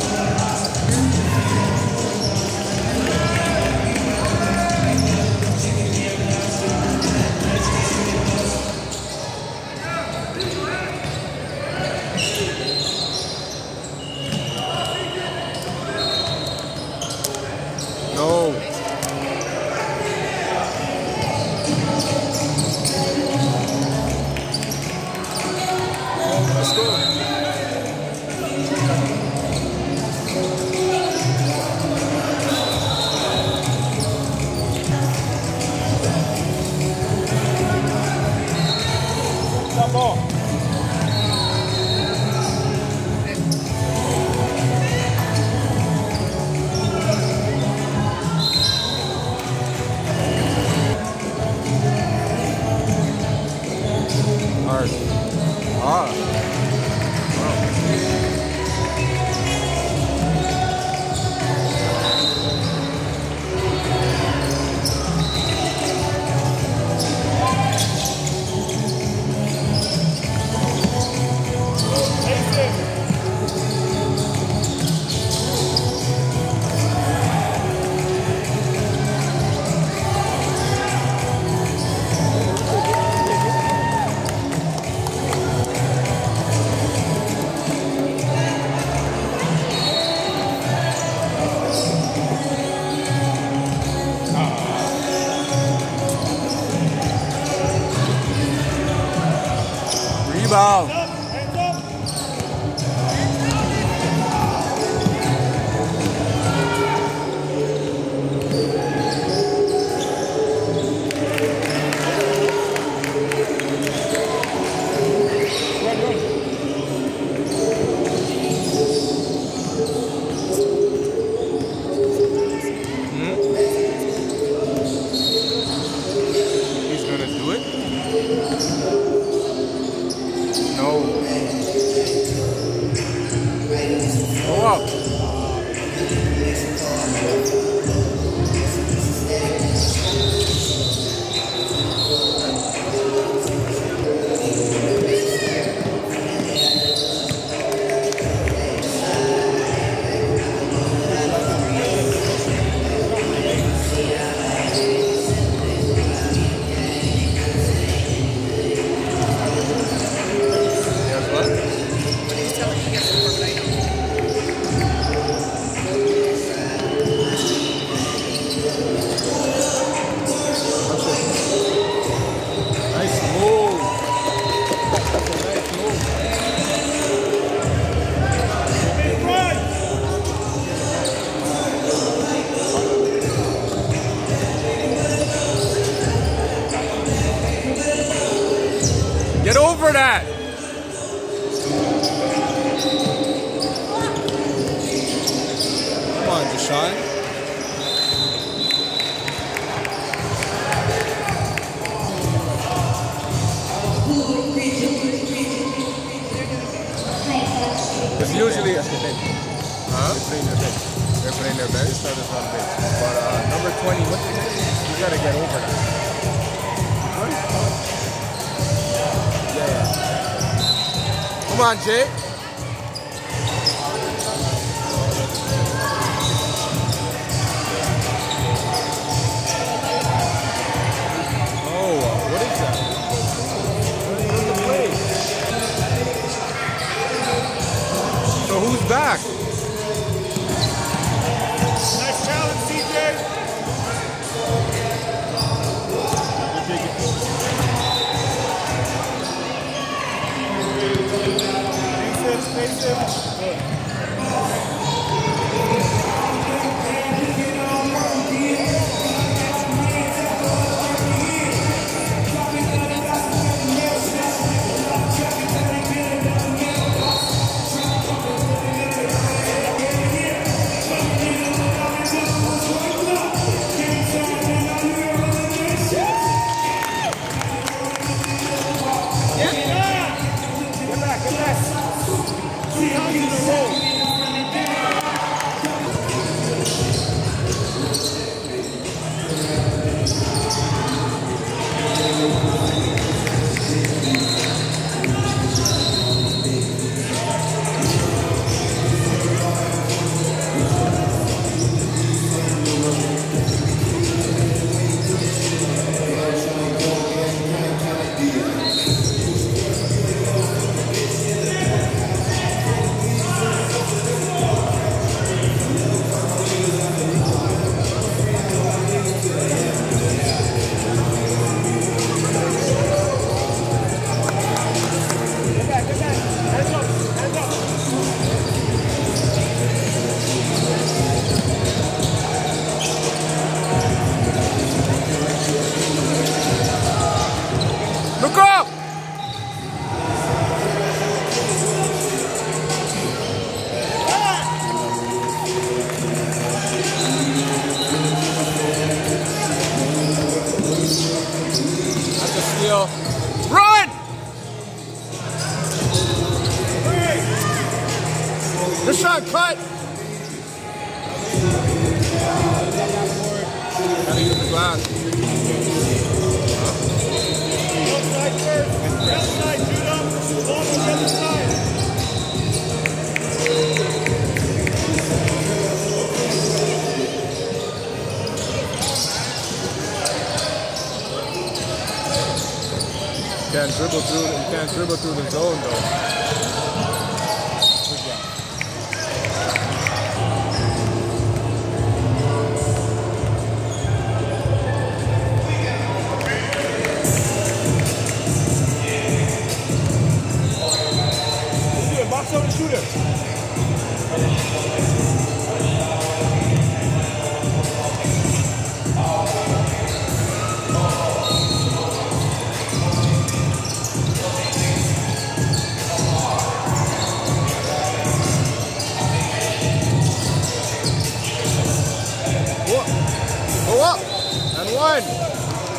No. Let's go. Stop ball. Hard. Ah. Rebound. He's gonna do it. No. Go up. Get over that! Come on, Deshaun. It's usually a bench. Huh? They're playing their bench. Starters on bench. But number 20, what's his name? You gotta get over that. Yeah. Come on, Jay. Oh, what is that? Where's the play? So who's back? Nice challenge, CJ. Face it. Good. Get back. See how you Gotta use the glass. Outside first. Outside, shoot up. Ball on the other side. You can't dribble through the zone though. Box out the shooter. Go up and one.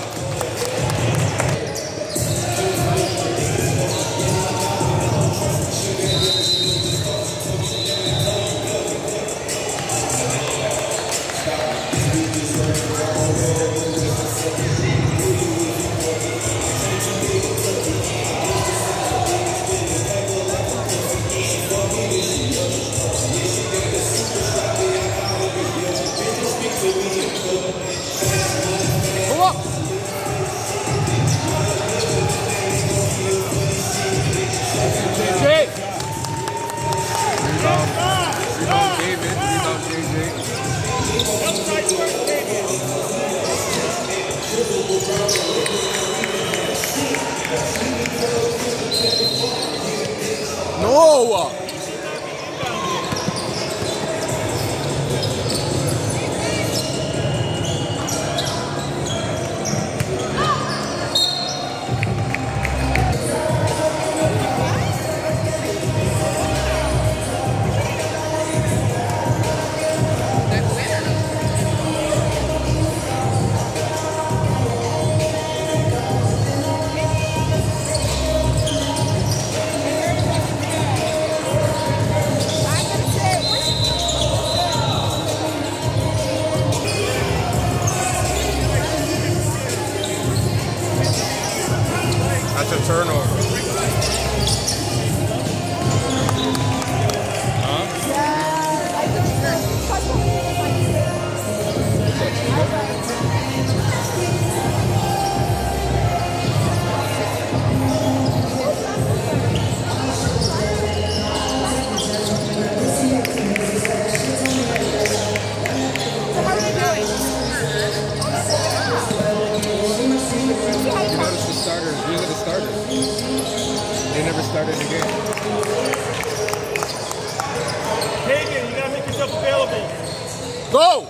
No! That's a turnover. These are the starters. They never started the game. Kagan, you gotta make yourself available. Go!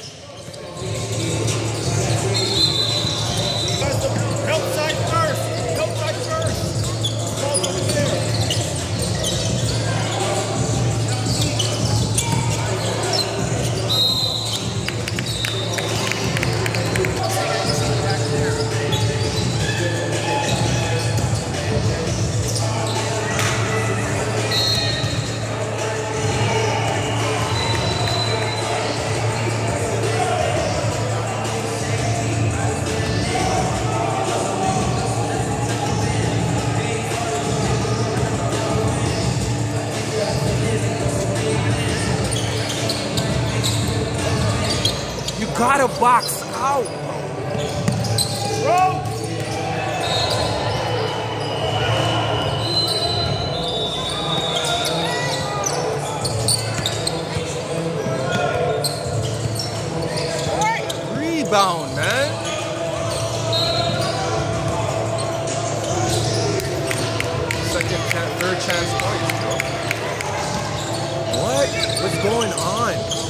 Help side first. Help side first. Ball over there. Gotta box out. Bro. Rebound, man. Third chance points, bro. What? What's going on?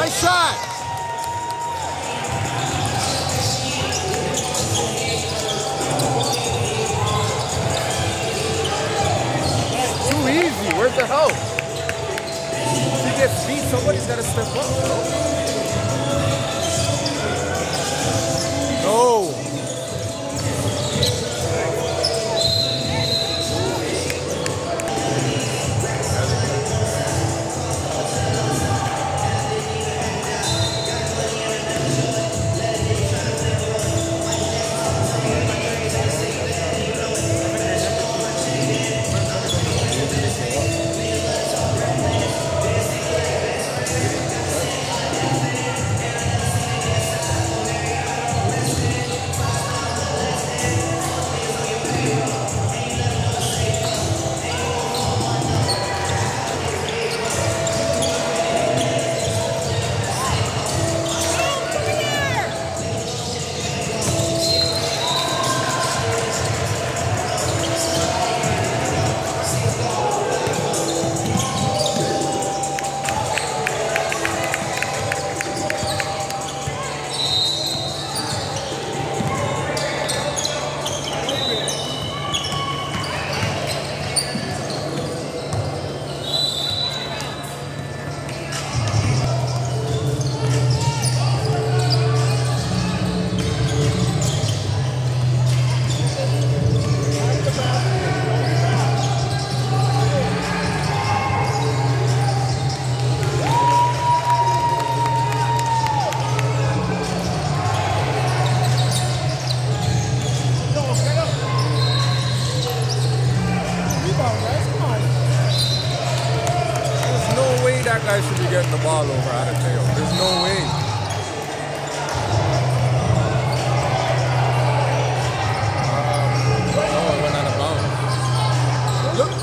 Nice shot. Too easy. Where's the help? If he gets beat, somebody's got to step up, bro. No. That guy should be getting the ball over out of tail. There's no way. Oh, it went out of bounds. Look.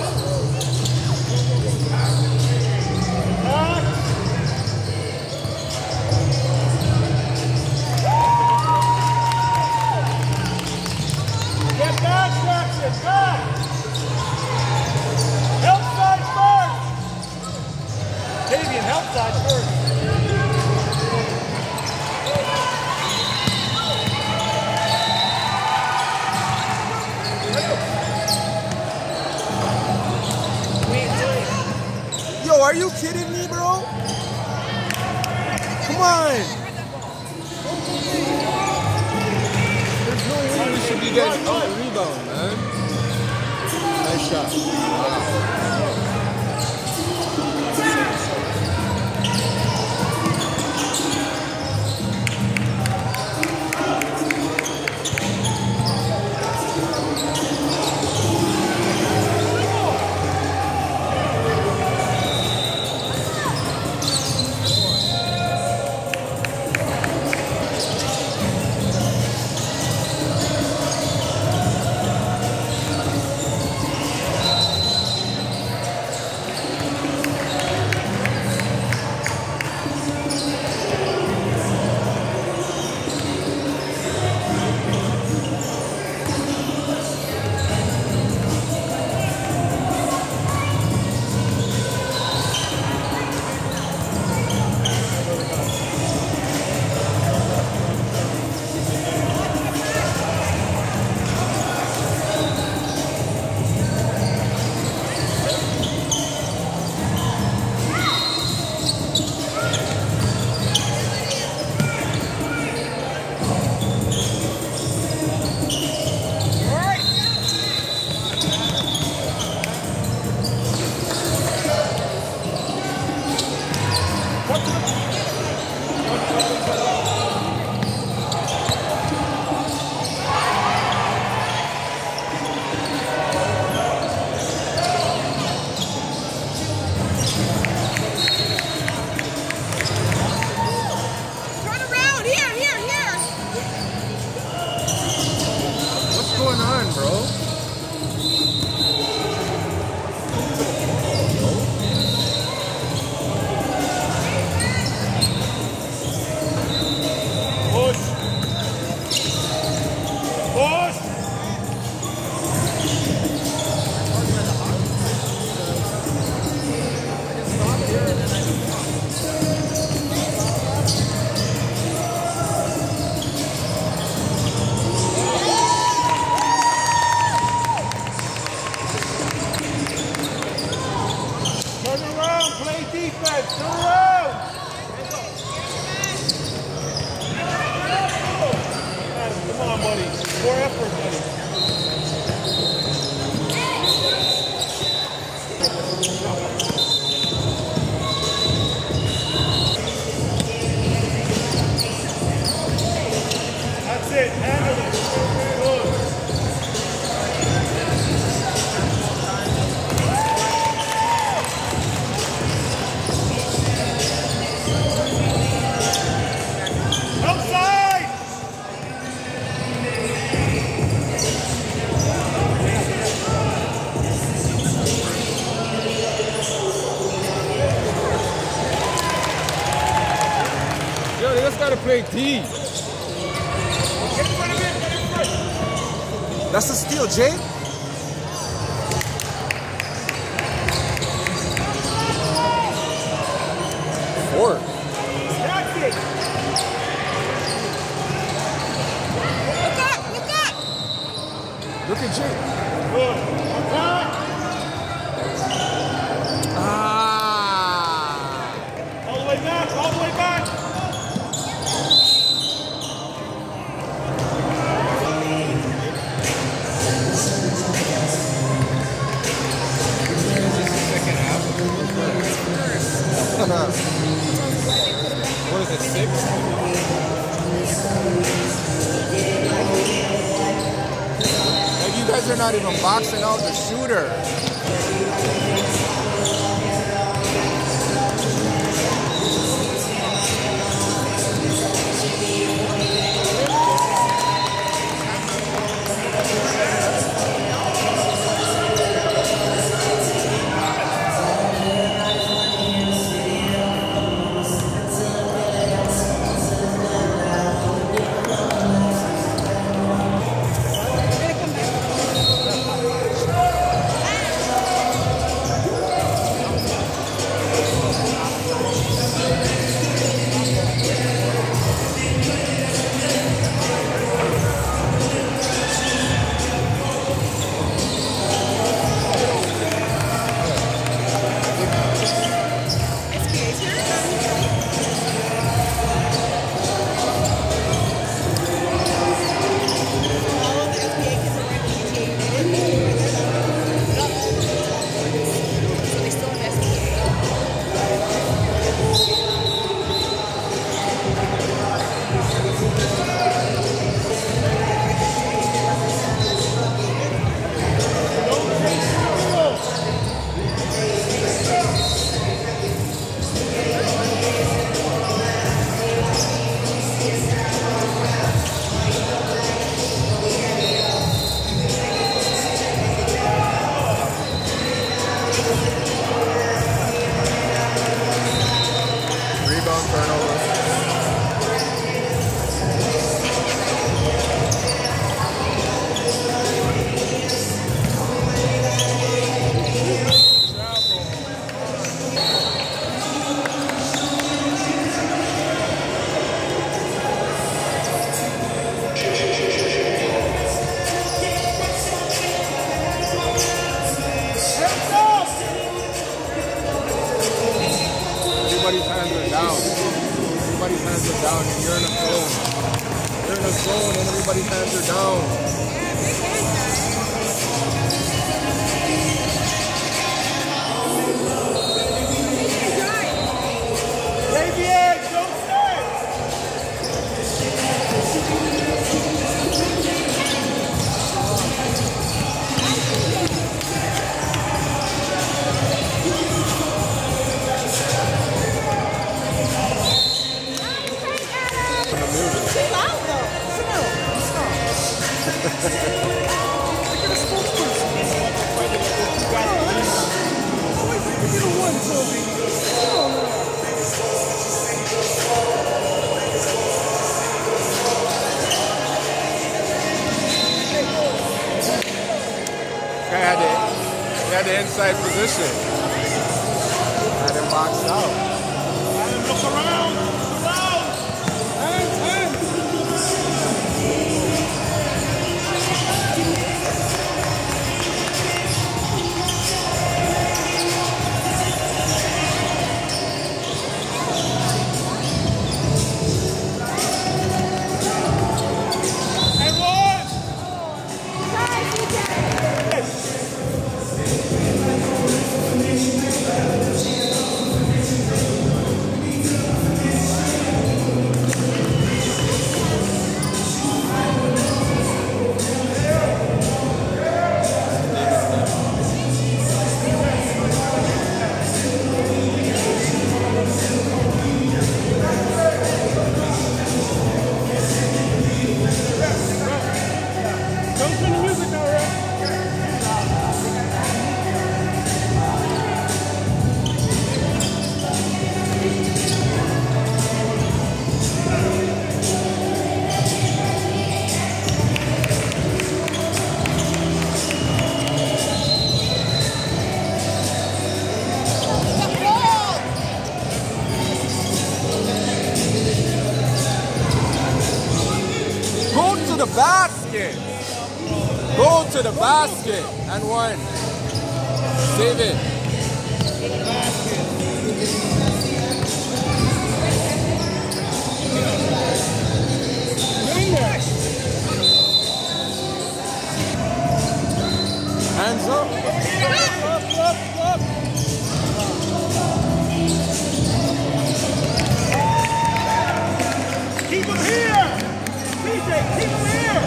Get back, Jackson, back! Help side first! Davian, help side first. Yo, are you kidding me, bro? Come on. There's no way we should be getting a rebound, man. Nice shot. Wow. defense. Turn around. Come on, buddy. More effort, buddy. That's it. Handle it. Good. Outside! Yo, they just gotta play D. That's a steal, Jay. Four. That's it. Look at Jay. Good. Attack. Ah. All the way back. All the way back. What is it, 6? Like you guys are not even boxing out the shooter. Everybody's hands are down. Everybody's hands are down and you're in a zone. You're in a zone and everybody's hands are down. He had the inside position. Had him boxed out. Look around. Look around. Hands. basket. Go to the basket. And one. Save it. Hands up. Up. Keep him here! DJ, keep him here!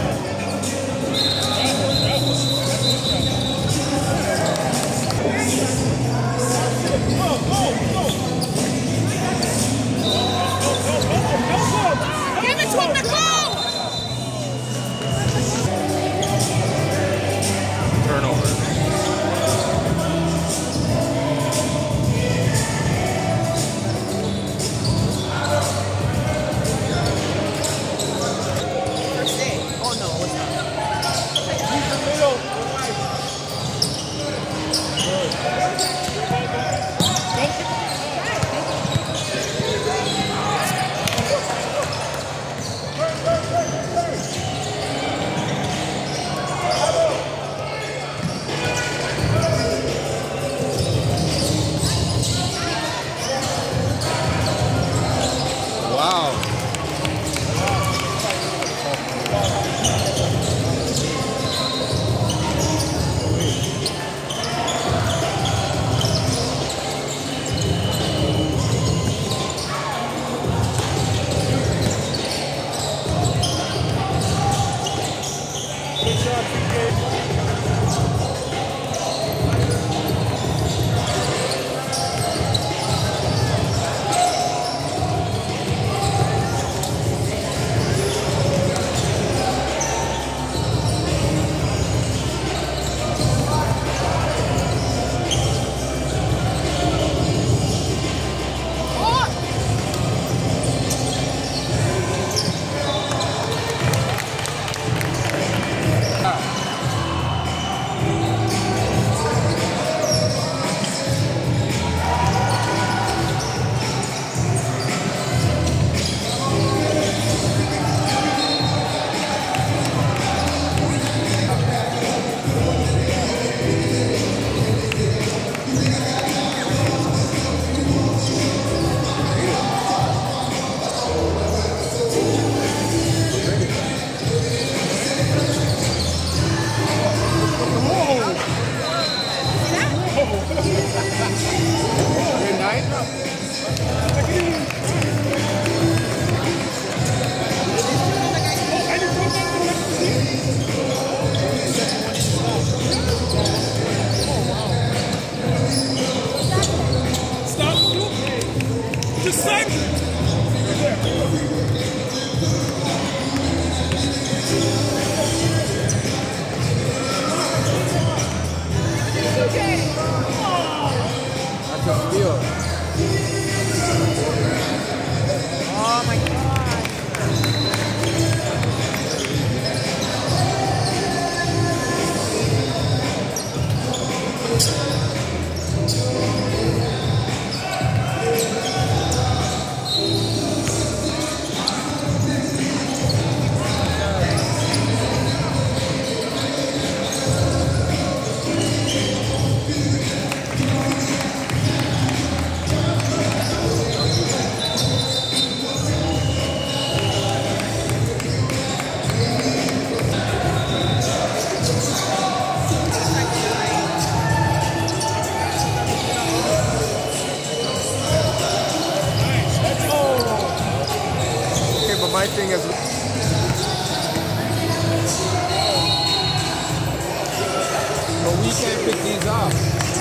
Give it to him to go! Turnover. Wow. Good night. Stop. Just Simon. That's a steal. Oh my God. Okay, but my thing is, but we can't pick these up.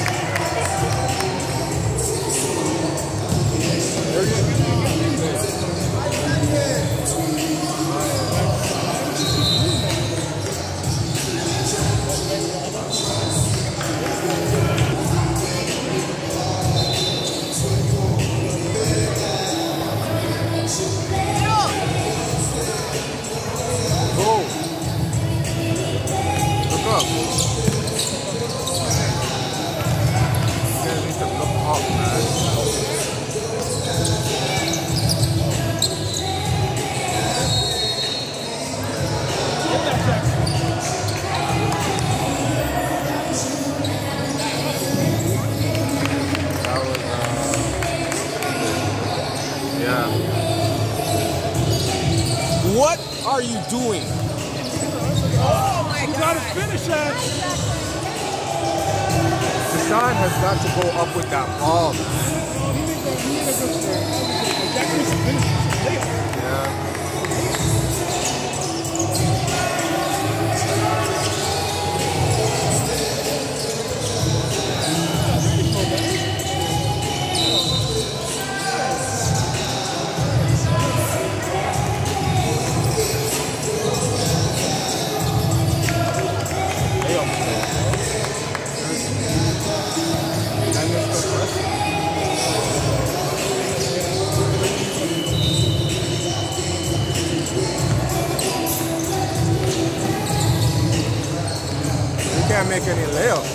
Go. Look up. are you doing? You gotta finish that. Deshaun has got to go up with that ball. Yeah. Can't make any layups.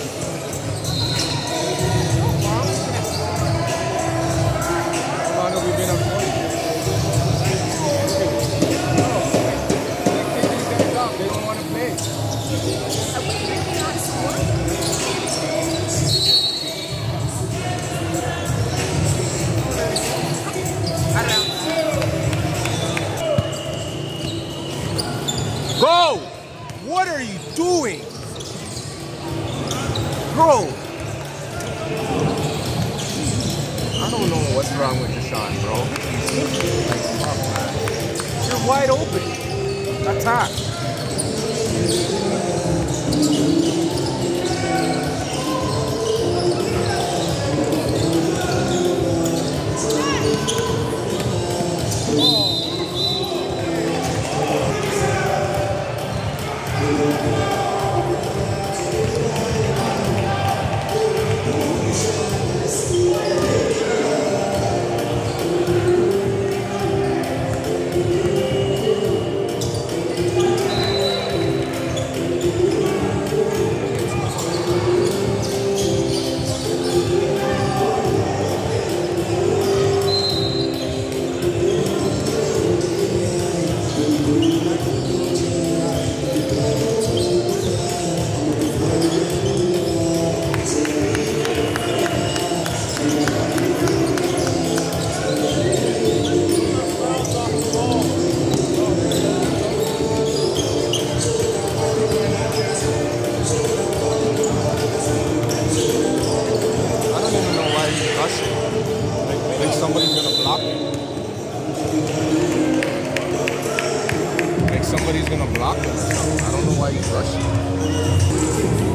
How long have we been up 40? They don't want to play. Go! What are you doing? Bro, I don't know what's wrong with Deshaun, bro. You're wide open. Attack. Somebody's gonna block him. Like somebody's gonna block him or something. I don't know why he's rushing.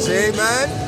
See, man?